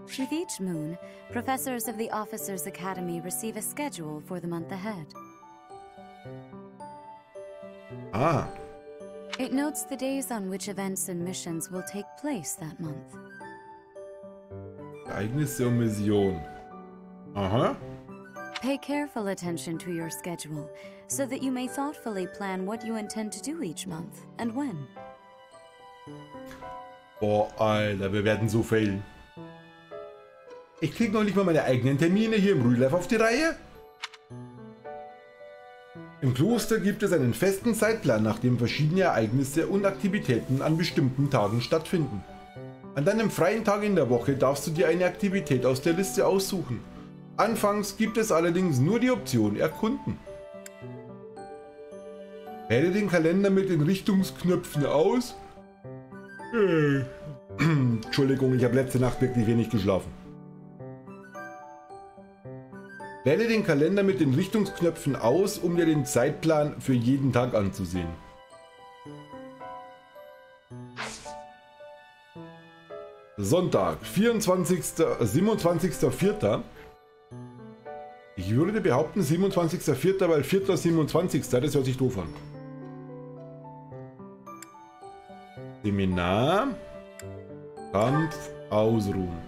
With each moon, professors of the Officers' Academy receive a schedule for the month ahead. Ah. It notes the days on which events and missions will take place that month. Ereignisse und Mission. Aha. Pay careful attention to your schedule, so that you may thoughtfully plan what you intend to do each month and when. Boah, Alter, wir werden so failen. Ich krieg noch nicht mal meine eigenen Termine hier im Real Life auf die Reihe. Im Kloster gibt es einen festen Zeitplan, nach dem verschiedene Ereignisse und Aktivitäten an bestimmten Tagen stattfinden. An deinem freien Tag in der Woche darfst du dir eine Aktivität aus der Liste aussuchen. Anfangs gibt es allerdings nur die Option Erkunden. Wähle den Kalender mit den Richtungsknöpfen aus. Entschuldigung, ich habe letzte Nacht wirklich wenig geschlafen. Wähle den Kalender mit den Richtungsknöpfen aus, um dir den Zeitplan für jeden Tag anzusehen. Sonntag, 27.04. Ich würde behaupten 27.04., weil 4. 27. Das hört sich doof an. Seminar. Kampf ausruhen.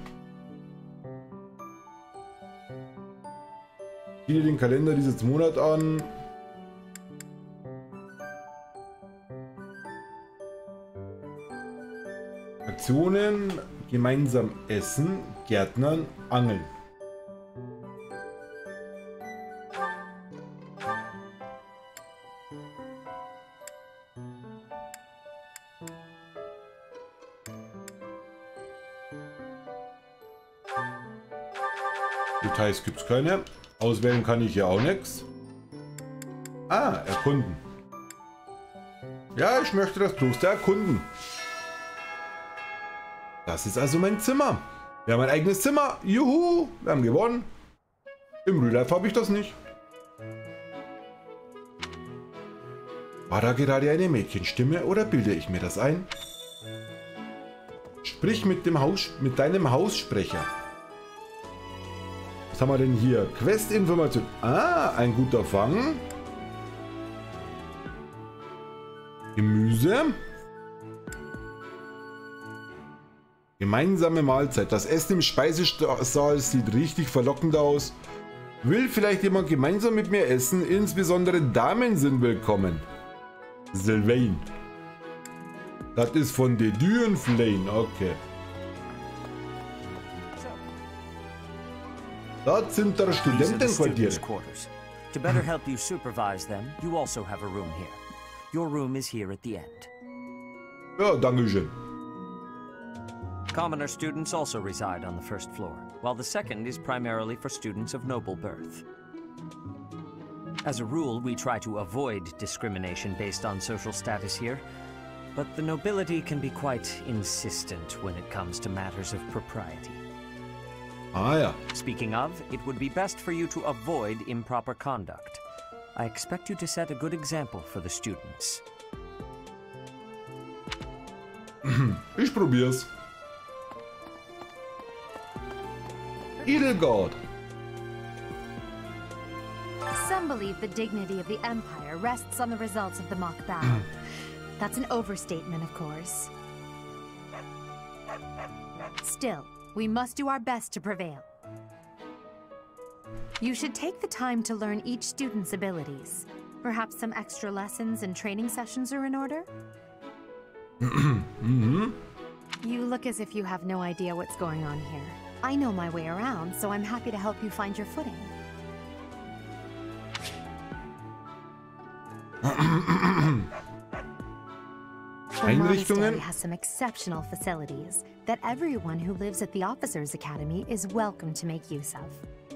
Ich ziehe den Kalender dieses Monat an. Aktionen, gemeinsam essen, Gärtnern, angeln. Details gibt es keine. Auswählen kann ich hier auch nichts. Ah, erkunden. Ja, ich möchte das Kloster erkunden. Das ist also mein Zimmer. Wir haben ein eigenes Zimmer. Juhu, wir haben gewonnen. Im Real Life habe ich das nicht. War da gerade eine Mädchenstimme oder bilde ich mir das ein? Sprich mit deinem Haussprecher. Was haben wir denn hier? Questinformation. Ah, ein guter Fang. Gemüse. Gemeinsame Mahlzeit. Das Essen im Speisesaal sieht richtig verlockend aus. Will vielleicht jemand gemeinsam mit mir essen? Insbesondere Damen sind willkommen. Sylvain. Das ist von The Dune Flame. Okay. Das sind der Studentenquartiere. To better help you supervise them, you also have a room here. Your room is here at the end. Ja, danke schön. Commoner students also reside on the first floor, while the second is primarily for students of noble birth. As a rule, we try to avoid discrimination based on social status here, but the nobility can be quite insistent when it comes to matters of propriety. Ah ja. Speaking of, it would be best for you to avoid improper conduct. I expect you to set a good example for the students. Ich probier's. Edelgard. Some believe the dignity of the Empire rests on the results of the mock battle. That's an overstatement, of course. Still, we must do our best to prevail. You should take the time to learn each student's abilities. Perhaps some extra lessons and training sessions are in order? You look as if you have no idea what's going on here. I know my way around, so I'm happy to help you find your footing. The monastery has some exceptional facilities that everyone who lives at the Officers' Academy is welcome to make use of.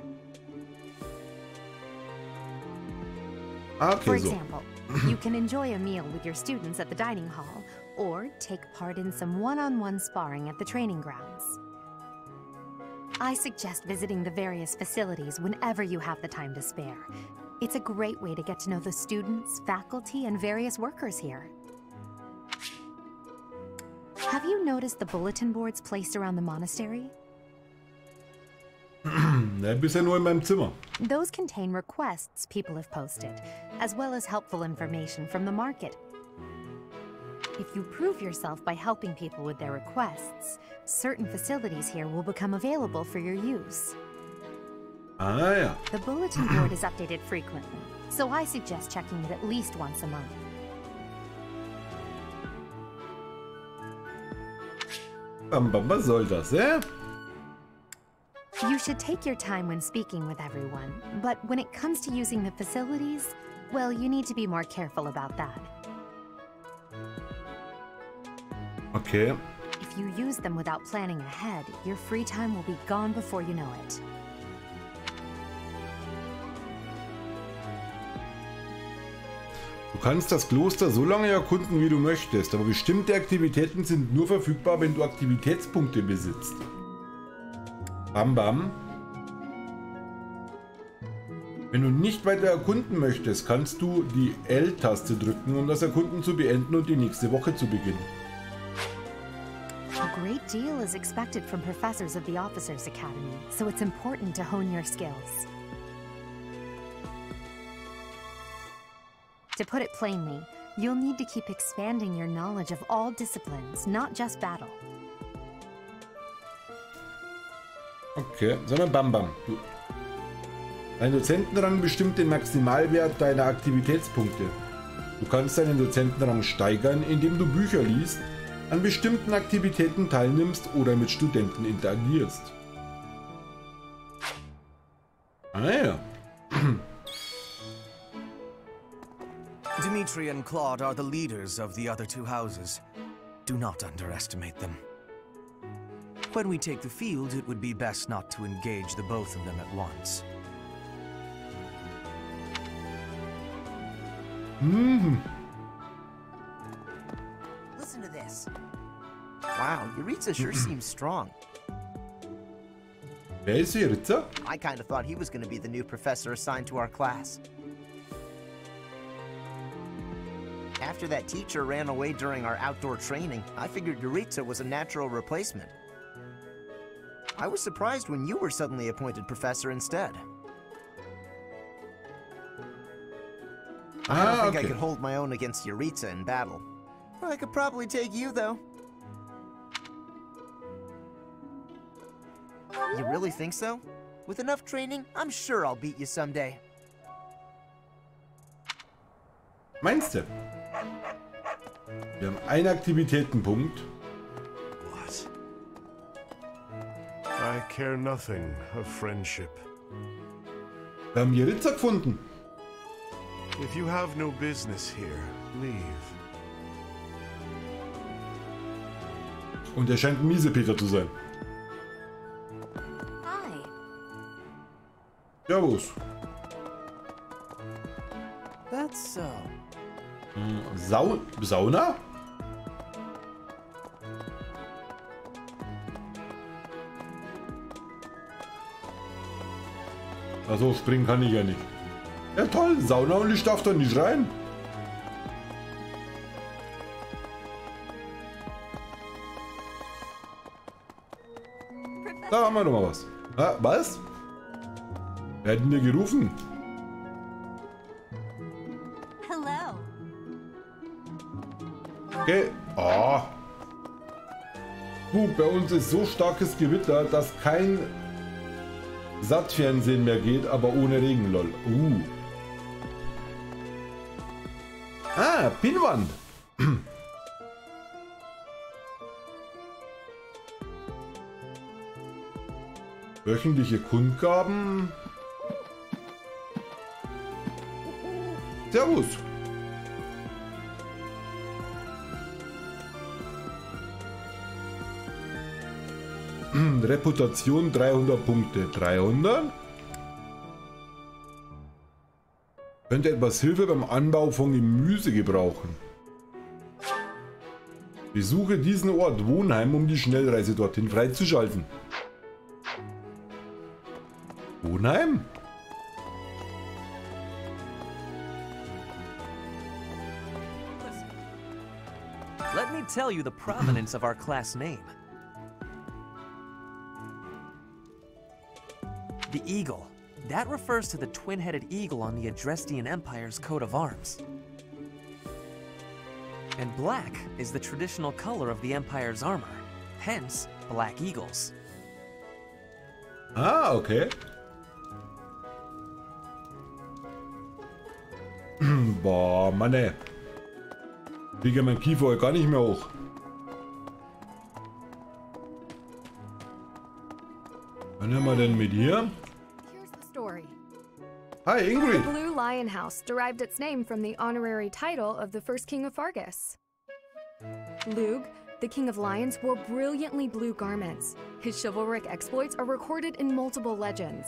Okay, for example, you can enjoy a meal with your students at the dining hall, or take part in some one-on-one sparring at the training grounds. I suggest visiting the various facilities whenever you have the time to spare. It's a great way to get to know the students, faculty, and various workers here. Have you noticed the bulletin boards placed around the monastery? Na, bisher nur in meinem Zimmer. Those contain requests people have posted, as well as helpful information from the market. If you prove yourself by helping people with their requests, certain facilities here will become available for your use. Ah ja. The bulletin board is updated frequently, so I suggest checking it at least once a month. Was soll das, You should take your time when speaking with everyone, but when it comes to using the facilities, well, you need to be more careful about that. Okay. If you use them without planning ahead, your free time will be gone before you know it. Du kannst das Kloster so lange erkunden, wie du möchtest, aber bestimmte Aktivitäten sind nur verfügbar, wenn du Aktivitätspunkte besitzt. Bam bam. Wenn du nicht weiter erkunden möchtest, kannst du die L-Taste drücken, um das Erkunden zu beenden und die nächste Woche zu beginnen. A great deal is expected from professors of the Officers Academy, so it's important to hone your skills. To put it plainly, you'll need to keep expanding your knowledge of all disciplines, not just battle. Okay, sondern bam bam. Dein Dozentenrang bestimmt den Maximalwert deiner Aktivitätspunkte. Du kannst deinen Dozentenrang steigern, indem du Bücher liest, an bestimmten Aktivitäten teilnimmst oder mit Studenten interagierst. Ah ja. Dimitri and Claude are the leaders of the other two houses. Do not underestimate them. When we take the field, it would be best not to engage the both of them at once. Listen to this. Wow, Yuritsa sure seems strong. Wer ist Yuritsa? I kind of thought he was going to be the new professor assigned to our class. After that teacher ran away during our outdoor training, I figured Yuritsa was a natural replacement. I was surprised when you were suddenly appointed professor instead. I don't think I could hold my own against Yuritsa in battle. I could probably take you, though. You really think so? With enough training, I'm sure I'll beat you someday. Meinst du? Wir haben einen Aktivitätenpunkt. What? I care nothing of friendship. Wir haben Yuritsa gefunden. If you have no business here, leave. Und er scheint ein Miesepeter zu sein. Hi. Servus. That's so. Sauna? Also springen kann ich ja nicht. Ja toll, Sauna und ich darf da nicht rein. Da haben wir noch mal was. Ah, was? Wer hat denn hier gerufen? Hello. Okay. Oh. Bei uns ist so starkes Gewitter, dass kein Sattfernsehen mehr geht, aber ohne Regen, lol. Ah, Pinnwand. Wöchentliche Kundgaben. Servus. Reputation 300 Punkte. 300? Könnte etwas Hilfe beim Anbau von Gemüse gebrauchen. Besuche diesen Ort Wohnheim, um die Schnellreise dorthin freizuschalten. Wohnheim? Let me tell you the provenance of our class name. The eagle. That refers to the twin-headed eagle on the Adrestian Empire's coat of arms. And black is the traditional color of the Empire's armor, hence black eagles. Ah, okay. Boah, Mann ey. Kriege mein Kiefer heute gar nicht mehr hoch. Wann haben wir denn mit hier? Here's the story. Hi, Ingrid. The Blue Lion House derived its name from the honorary title of the first king of Fargus. Lugh, the king of lions, wore brilliantly blue garments. His chivalric exploits are recorded in multiple legends.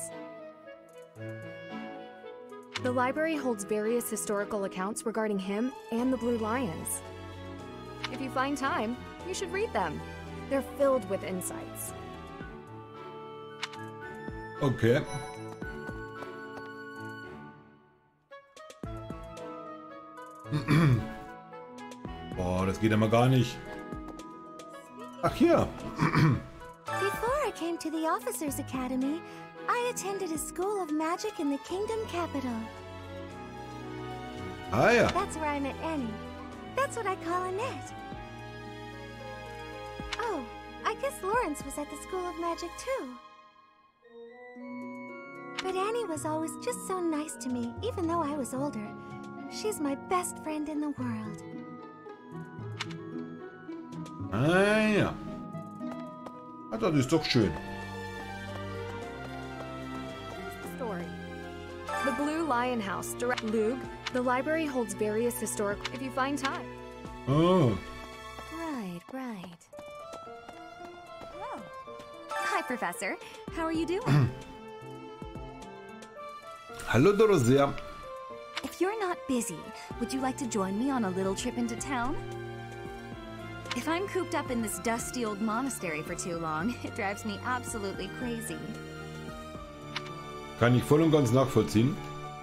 The library holds various historical accounts regarding him and the Blue Lions. If you find time, you should read them. They're filled with insights. Okay. Boah, das geht immer gar nicht. Ach hier. Before I came to the Officers Academy, I attended a school of magic in the Kingdom capital. Ah ja. That's where I met Annie. That's what I call Annette. Oh, I guess Lawrence was at the School of Magic too. But Annie was always just so nice to me, even though I was older. She's my best friend in the world. Ah ja. Ah, das ist doch schön. Here's the story. The Blue Lion House, Lugh. The library holds various historic. If you find time. Oh. Right, right. Hello. Hi, Professor. How are you doing? Hallo Dorothea. If you're not busy, would you like to join me on a little trip into town? If I'm cooped up in this dusty old monastery for too long, it drives me absolutely crazy. Kann ich voll und ganz nachvollziehen.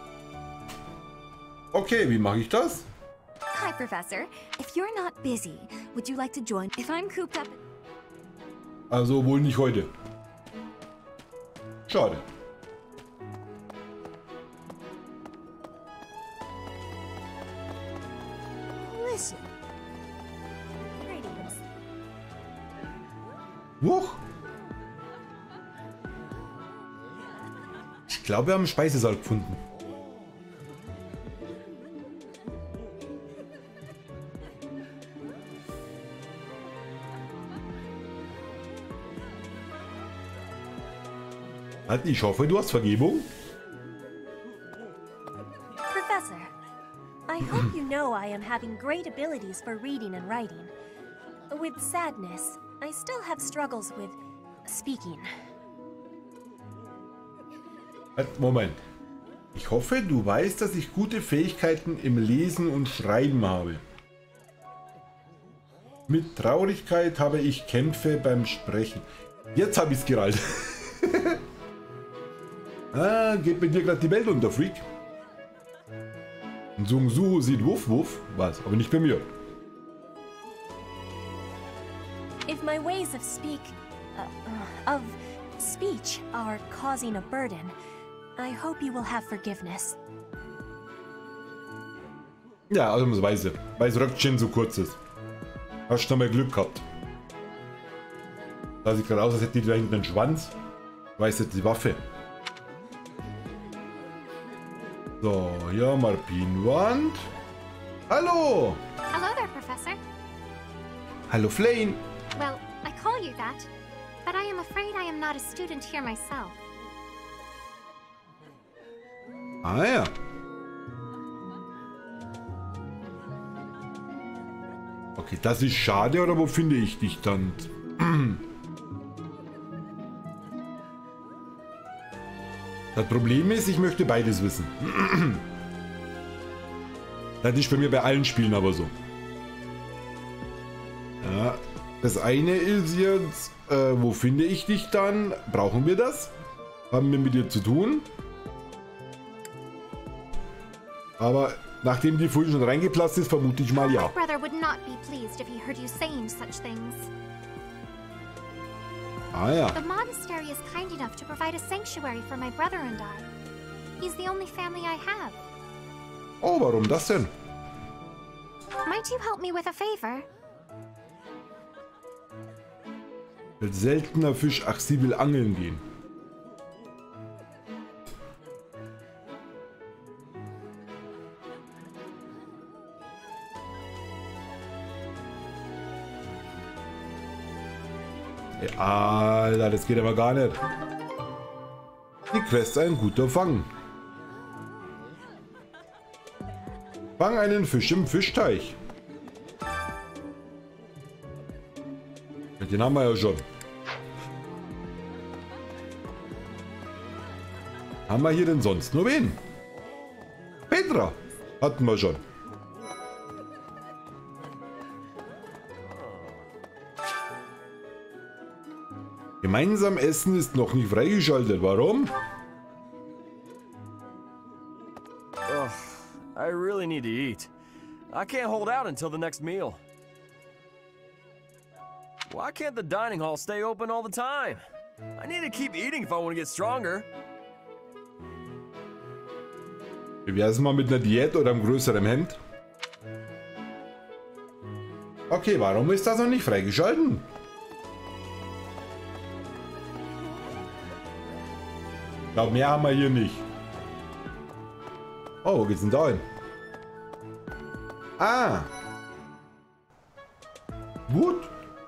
Okay, wie mache ich das? Hi, Professor. If you're not busy, would you like to join? If I'm cooped up... Also wohl nicht heute. Schade. Listen. Greetings. Huch. Ich glaube, wir haben einen Speisesaal gefunden. Ich hoffe, du hast Vergebung. Professor, I hope you know I am having great abilities for reading and writing. With sadness, I still have struggles with speaking. Moment. Ich hoffe, du weißt, dass ich gute Fähigkeiten im Lesen und Schreiben habe. Mit Traurigkeit habe ich Kämpfe beim Sprechen. Jetzt habe ich es gerallt. Ah, geht mit dir gerade die Welt unter, Freak? Und Sung Su sieht Wuff Wuff. Was? Aber nicht bei mir. If my ways of speech are causing a burden, I hope you will have forgiveness. Ja, ausnahmsweise. Weil das Röckchen so kurz ist. Hast du noch mal Glück gehabt. Da sieht gerade aus, als hätte die da hinten einen Schwanz. Weiß jetzt die Waffe. So, hier haben wir Pinwand. Hallo! Hello there, Professor. Hallo Flame. Well, I call you that, but I am afraid I am not a student here myself. Ah ja. Okay, das ist schade, oder wo finde ich dich dann? Das Problem ist, ich möchte beides wissen. Das ist bei mir bei allen Spielen aber so. Ja, das eine ist jetzt, wo finde ich dich dann? Brauchen wir das? Haben wir mit dir zu tun? Aber nachdem die vorhin schon reingeplatzt ist, vermute ich mal ja. My brother would not be pleased if he heard you saying such things. Ah ja. The monastery is kind enough to provide a sanctuary for my brother and I. He's the only family I have. Oh, warum das denn? Might you help me with a favor? Will seltener Fisch, ach, sie will angeln gehen. Alter, das geht aber gar nicht. Die Quest ein guter Fang. Fang einen Fisch im Fischteich. Den haben wir ja schon. Haben wir hier denn sonst nur wen? Petra hatten wir schon. Gemeinsam essen ist noch nicht freigeschaltet. Warum? Ugh, I really need to eat. I can't hold out until the next meal. Why can't the dining hall stay open all the time? I need to keep eating if I want to get stronger. Wie wär's mal mit einer Diät oder einem größeren Hemd? Okay, warum ist das noch nicht freigeschalten? Ich glaube, mehr haben wir hier nicht. Oh, wo geht's denn da hin? Ah! Gut.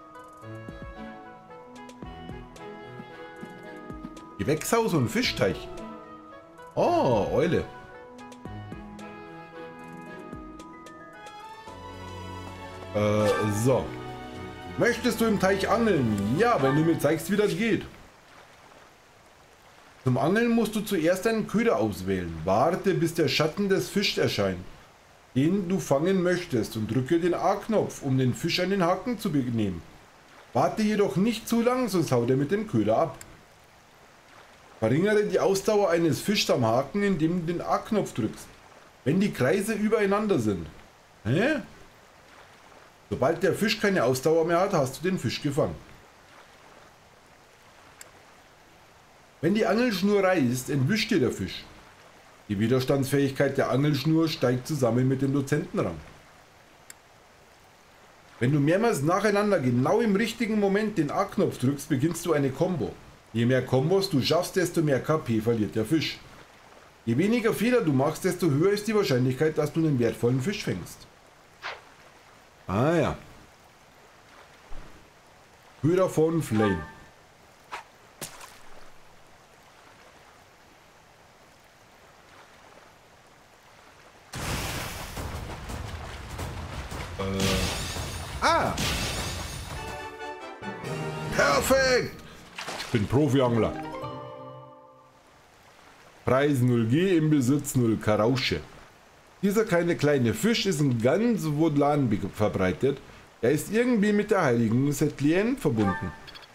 Gewächshaus und Fischteich. Oh, Eule. So. Möchtest du im Teich angeln? Ja, wenn du mir zeigst, wie das geht. Zum Angeln musst du zuerst einen Köder auswählen. Warte, bis der Schatten des Fischs erscheint, den du fangen möchtest, und drücke den A-Knopf, um den Fisch an den Haken zu benehmen. Warte jedoch nicht zu lang, sonst haut er mit dem Köder ab. Verringere die Ausdauer eines Fischs am Haken, indem du den A-Knopf drückst, wenn die Kreise übereinander sind. Hä? Sobald der Fisch keine Ausdauer mehr hat, hast du den Fisch gefangen. Wenn die Angelschnur reißt, entwischt dir der Fisch. Die Widerstandsfähigkeit der Angelschnur steigt zusammen mit dem Dozentenrang. Wenn du mehrmals nacheinander genau im richtigen Moment den A-Knopf drückst, beginnst du eine Combo. Je mehr Kombos du schaffst, desto mehr KP verliert der Fisch. Je weniger Fehler du machst, desto höher ist die Wahrscheinlichkeit, dass du einen wertvollen Fisch fängst. Ah ja. Köder von Flame. Perfekt! Ich bin Profi-Angler. Preis 0G, im Besitz 0 Karausche. Dieser kleine Fisch ist in ganz Woodlan verbreitet. Er ist irgendwie mit der heiligen Sethlien verbunden.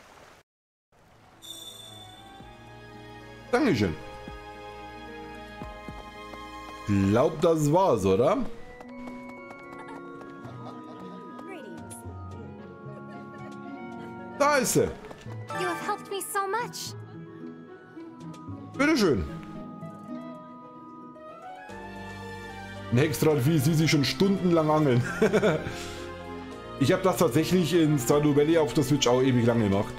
Dankeschön. Glaub, das war's, oder? Da ist sie. You have helped me so much. Bitteschön. Ein Hextradvieh, sie sich schon stundenlang angeln. Ich habe das tatsächlich in Stardew Valley auf der Switch auch ewig lang gemacht.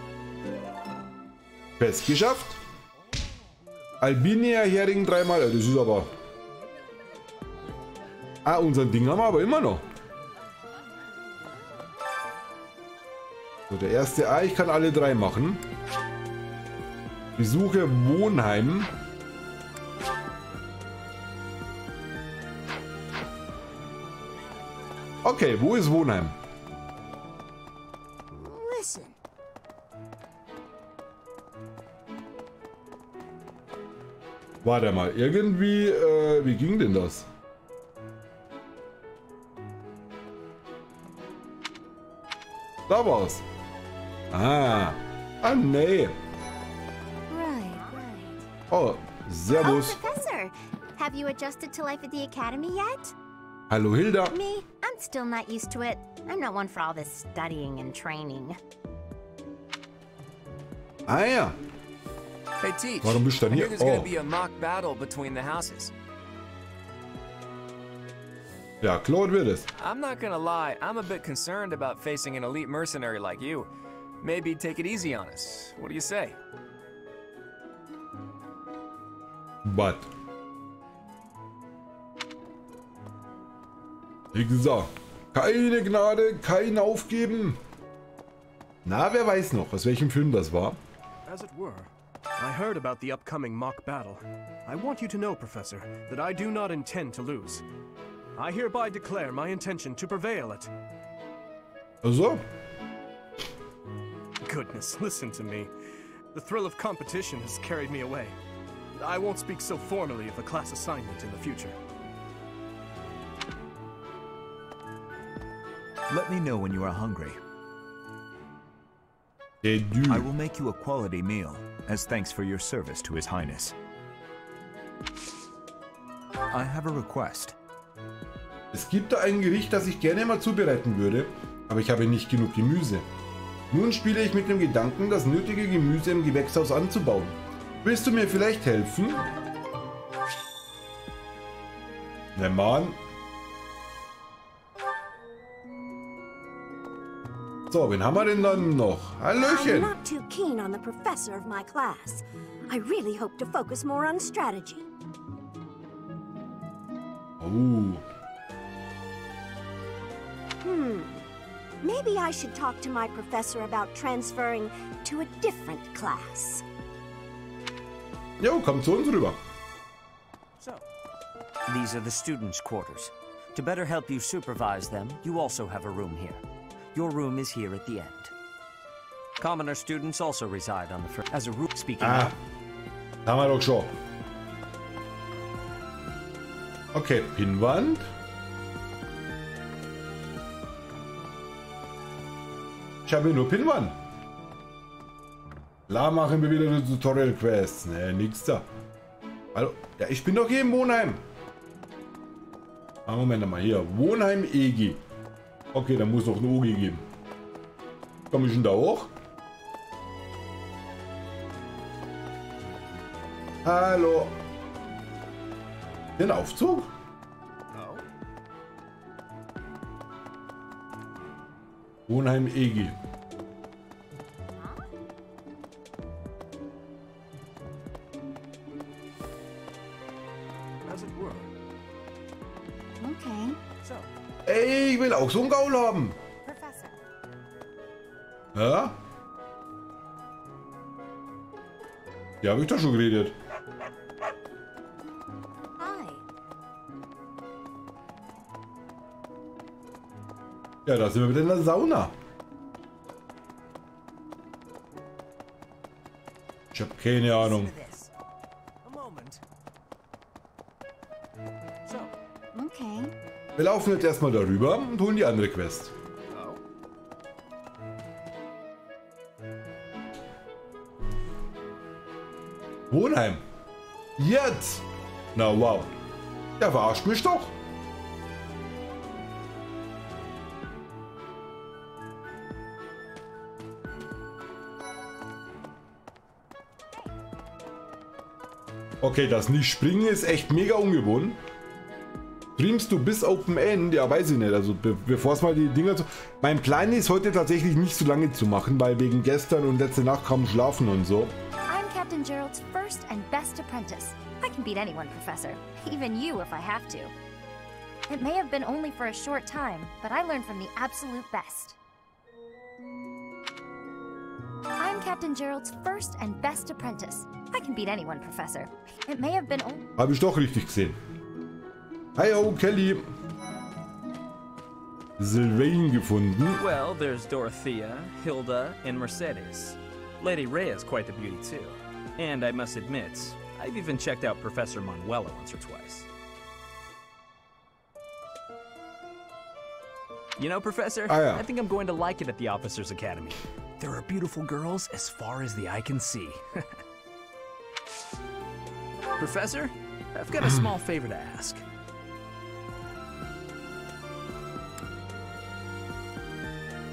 Fest geschafft. Albinia Hering dreimal. Das ist aber... Ah, unseren Ding haben wir aber immer noch. So, der erste. Ah, ich kann alle drei machen. Besuche Wohnheim. Okay, wo ist Wohnheim? Listen. Warte mal, irgendwie, wie ging denn das? Da war's. Ah, nee. Oh, servus. Oh, Professor, have you adjusted to life at the academy yet? Hallo Hilda. Me? I'm still not used to it. I'm not one for all this studying and training. Ah ja. Hey, Teach. Warum bist du denn I hier? hear there's gonna Oh. be a mock battle between the houses. Ja, klar wird es. I'm not gonna lie, I'm a bit concerned about facing an elite mercenary like you. Maybe take it easy on us. What do you say? But. Wie gesagt, keine Gnade, kein Aufgeben. Na, wer weiß noch, aus welchem Film das war? As it were, I heard about the upcoming mock battle. I want you to know, Professor, that I do not intend to lose. I hereby declare my intention to prevail at... Also? Goodness, listen to me. The thrill of competition has carried me away. I won't speak so formally of a class assignment in the future. Let me know when you are hungry. I will make you a quality meal, as thanks for your service to His Highness. I have a request. Es gibt da ein Gericht, das ich gerne mal zubereiten würde, aber ich habe nicht genug Gemüse. Nun spiele ich mit dem Gedanken, das nötige Gemüse im Gewächshaus anzubauen. Willst du mir vielleicht helfen? Ne Mann. So, wen haben wir denn dann noch? I'm Hallöchen. not too keen on the professor of my class. I really hope to focus more on strategy. Oh. Maybe I should talk to my professor about transferring to a different class. Jo, komm zu uns rüber. These are the students' quarters. To better help you supervise them, you also have a room here. Your room is here at the end. Commoner students also reside on the first. As a rule, speaking Ah, of, haben wir doch schon. Okay, Pinnwand. Ich habe nur Pinnwand. Klar machen wir wieder die Tutorial-Quests. Ne, nix da. Hallo? Ja, ich bin doch hier im Wohnheim. Ah, Moment mal hier. Wohnheim EG. Okay, dann muss noch ein OG geben. Komm ich denn da hoch? Hallo. Den Aufzug? Wohnheim EG. As it were. Okay. Ey, ich will auch so einen Gaul haben. Professor. Ja? Ja, habe ich doch schon geredet. Hi. Ja, da sind wir wieder in der Sauna. Ich habe keine Ahnung. Okay. Wir laufen jetzt erstmal darüber und holen die andere Quest. Wohnheim. Jetzt. Na wow. Der verarscht mich doch. Okay, das Nicht-Springen ist echt mega ungewohnt. Streamst du bis Open End? Ja, weiß ich nicht. Also bevor es mal die Dinger zu... Mein Plan ist heute tatsächlich nicht so lange zu machen, weil wegen gestern und letzte Nacht kaum schlafen und so. I'm Captain Gerald's first and best apprentice. I can beat anyone, Professor. Even you if I have to. It may have been only for a short time, but I learned from the absolute best. I'm Captain Gerald's first and best apprentice. I can beat anyone, Professor. It may have been only... Habe ich doch richtig gesehen. Hi, oh, Kelly. Sylvain gefunden. Well, there's Dorothea, Hilda, and Mercedes. Lady Rhea's quite the beauty too. And I must admit, I've even checked out Professor Manuela once or twice. You know, Professor, I think I'm going to like it at the Officers Academy. There are beautiful girls as far as the eye can see. Professor, I've got a small favor to ask.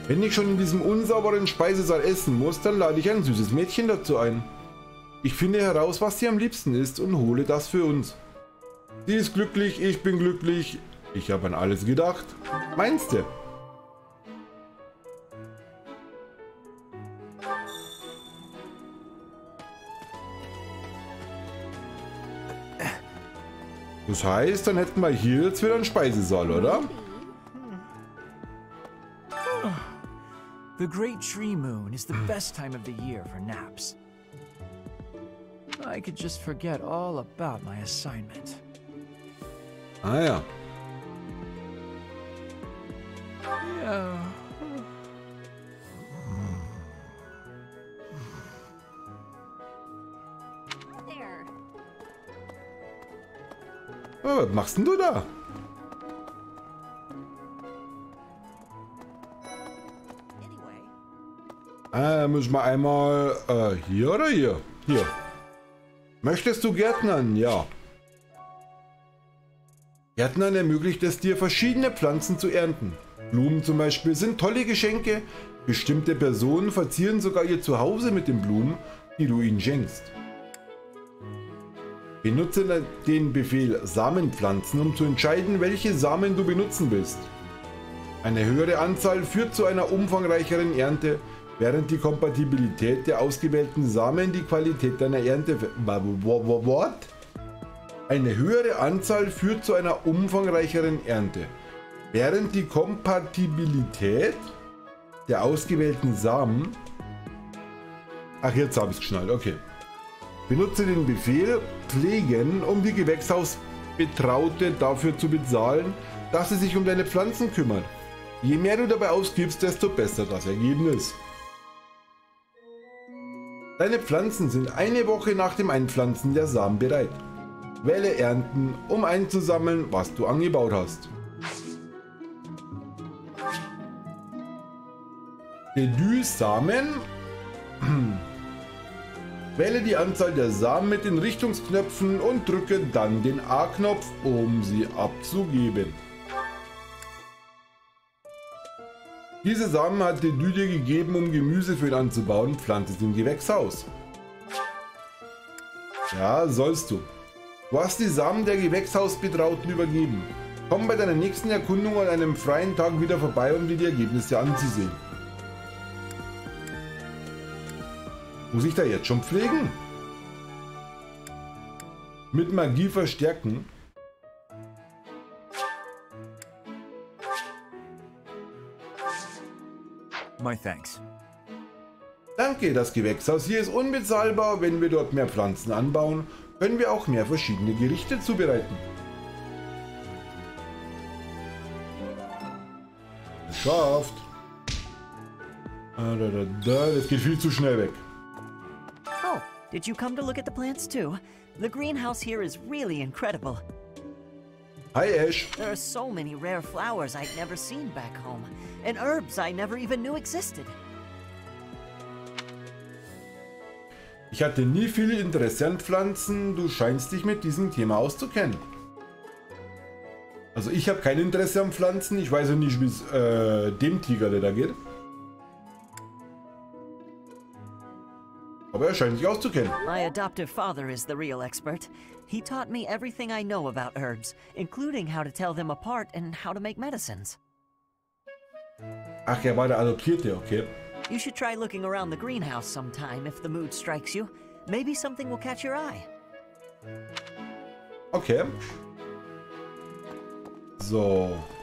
Wenn ich schon in diesem unsauberen Speisesaal essen muss, dann lade ich ein süßes Mädchen dazu ein. Ich finde heraus, was sie am liebsten isst und hole das für uns. Sie ist glücklich, ich bin glücklich. Ich habe an alles gedacht. Meinst du? Das heißt, dann hätten wir hier jetzt wieder einen Speisesaal, oder? The Great Tree Moon is the best time of the year for naps. I could just forget all about my assignment. Ah ja. Yeah. Oh, was machst denn du da? Müssen wir einmal hier oder hier? Hier. Möchtest du Gärtnern? Ja. Gärtnern ermöglicht es dir, verschiedene Pflanzen zu ernten. Blumen zum Beispiel sind tolle Geschenke. Bestimmte Personen verzieren sogar ihr Zuhause mit den Blumen, die du ihnen schenkst. Benutze den Befehl Samenpflanzen, um zu entscheiden, welche Samen du benutzen willst. Eine höhere Anzahl führt zu einer umfangreicheren Ernte, während die Kompatibilität der ausgewählten Samen die Qualität deiner Ernte... What? Eine höhere Anzahl führt zu einer umfangreicheren Ernte, während die Kompatibilität der ausgewählten Samen... Ach, jetzt habe ich es geschnallt, okay. Benutze den Befehl Pflegen, um die Gewächshausbetraute dafür zu bezahlen, dass sie sich um deine Pflanzen kümmert. Je mehr du dabei ausgibst, desto besser das Ergebnis. Deine Pflanzen sind eine Woche nach dem Einpflanzen der Samen bereit. Wähle Ernten, um einzusammeln, was du angebaut hast. Samen. Wähle die Anzahl der Samen mit den Richtungsknöpfen und drücke dann den A-Knopf, um sie abzugeben. Diese Samen hat die Dü dir gegeben, um Gemüse für ihn anzubauen. Pflanze sie im Gewächshaus. Ja, sollst du. Du hast die Samen der Gewächshausbetrauten übergeben. Komm bei deiner nächsten Erkundung an einem freien Tag wieder vorbei, um dir die Ergebnisse anzusehen. Muss ich da jetzt schon pflegen? Mit Magie verstärken? My thanks. Danke, das Gewächshaus hier ist unbezahlbar. Wenn wir dort mehr Pflanzen anbauen, können wir auch mehr verschiedene Gerichte zubereiten. Geschafft. Das geht viel zu schnell weg. Oh, did you come to look at the plants too? The greenhouse here is really incredible. Hi, Ash. There are so many rare flowers I'd never seen back home, and herbs I never even knew existed. Ich hatte nie viel Interesse an Pflanzen. Du scheinst dich mit diesem Thema auszukennen. Also ich habe kein Interesse an Pflanzen. Ich weiß ja nicht, wie es dem Tiger da geht. Aber er scheint sich auszukennen. My adoptive father is the real expert. He taught me everything I know about herbs, including how to tell them apart and how to make medicines. Ach, er war der Adoptierte, okay. You should try looking around the greenhouse sometime if the mood strikes you. Maybe something will catch your eye. Okay. So.